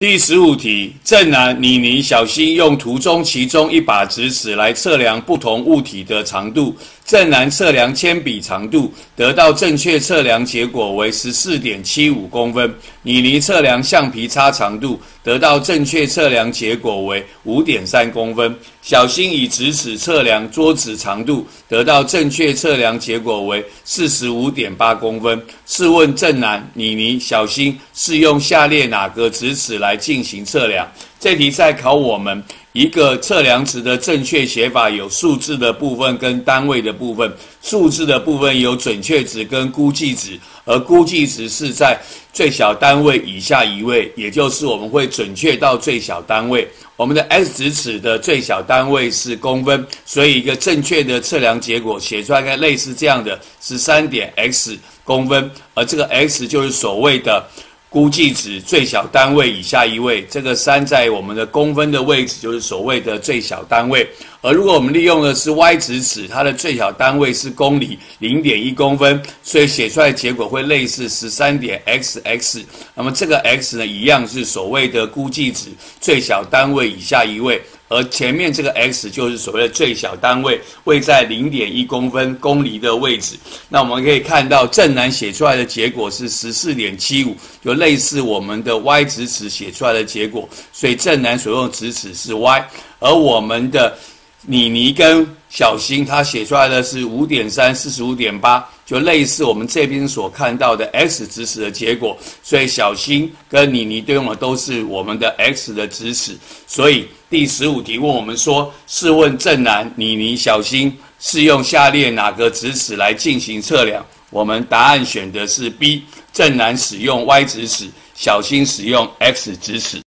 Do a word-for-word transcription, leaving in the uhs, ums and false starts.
第十五题，正男、妮妮、小新用图中其中一把直尺来测量不同物体的长度。正男测量铅笔长度，得到正确测量结果为 十四点七五公分。妮妮测量橡皮擦长度，得到正确测量结果为 五点三公分。小新以直尺测量桌子长度，得到正确测量结果为 四十五点八公分。试问正男、妮妮、小新是用下列哪个直尺来进行测量？这题在考我们一个测量值的正确写法，有数字的部分跟单位的部分。数字的部分有准确值跟估计值，而估计值是在最小单位以下一位，也就是我们会准确到最小单位。我们的 x 直尺的最小单位是公分，所以一个正确的测量结果写出来跟类似这样的 十三点 x 公分，而这个 x 就是所谓的估计值，最小单位以下一位，这个三在我们的公分的位置就是所谓的最小单位。而如果我们利用的是 y 直尺，它的最小单位是公里 零点一公分，所以写出来的结果会类似 十三点 x x。那么这个 x 呢，一样是所谓的估计值，最小单位以下一位。而前面这个 x 就是所谓的最小单位，位在 零点一公分公里的位置。那我们可以看到正男写出来的结果是 十四点七五，就类似我们的 y 直尺写出来的结果，所以正男所用的直尺是 y， 而我们的妮妮跟小新他写出来的是 五点三、四十五点八，就类似我们这边所看到的 x 直尺的结果，所以小新跟妮妮对应的都是我们的 x 的直尺。所以第十五题问我们说，试问正男、妮妮、小新是用下列哪个直尺来进行测量？我们答案选的是 B， 正男使用 y 直尺，小新使用 x 直尺。